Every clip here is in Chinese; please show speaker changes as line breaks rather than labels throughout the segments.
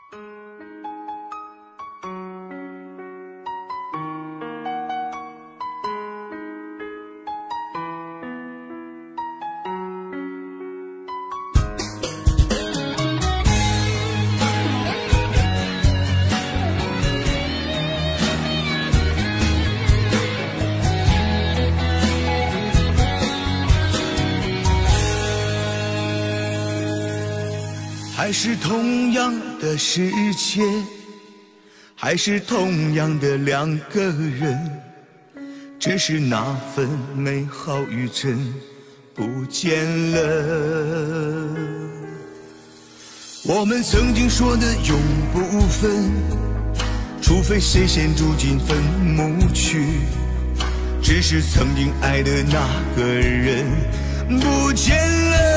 还是同样的世界，还是同样的两个人，只是那份美好与真不见了。我们曾经说的永不分，除非谁先住进坟墓去，只是曾经爱的那个人不见了。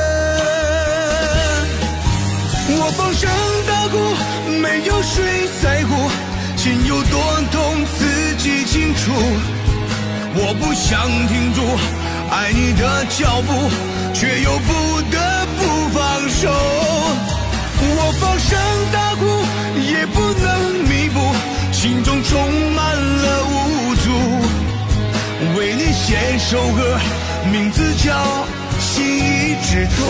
我放声大哭，没有谁在乎，心有多痛自己清楚。我不想停住爱你的脚步，却又不得不放手。我放声大哭，也不能弥补心中充满了无助。为你写首歌，名字叫《心一直痛》。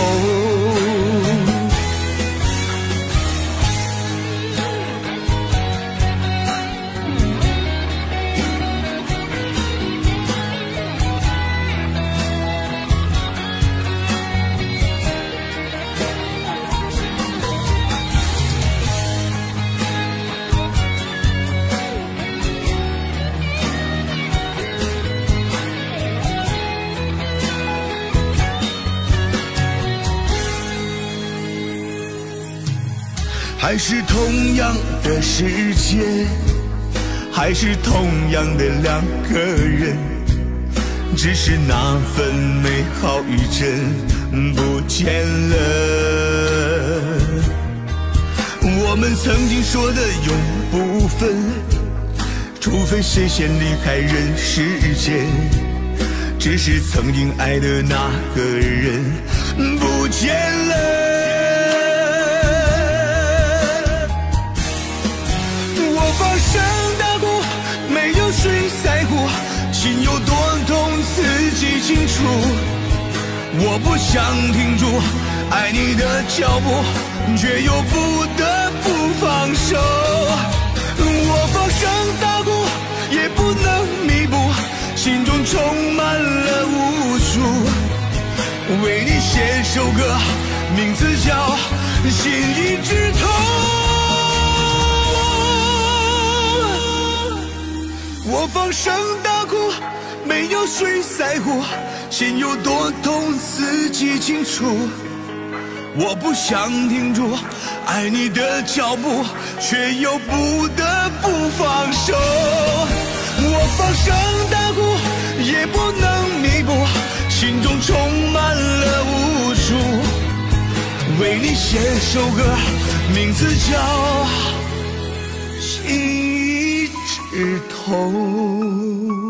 还是同样的世界，还是同样的两个人，只是那份美好与真不见了。我们曾经说的永不分，除非谁先离开人世间，只是曾经爱的那个人不见了。放声大哭，没有谁在乎，心有多痛自己清楚。我不想停住爱你的脚步，却又不得不放手。我放声大哭，也不能弥补心中充满了无助。为你写首歌，名字叫《心一直痛》。我放声大哭，没有谁在乎，心有多痛自己清楚。我不想停住爱你的脚步，却又不得不放手。我放声大哭，也不能弥补心中充满了无助。为你写首歌，名字叫《心一直痛》。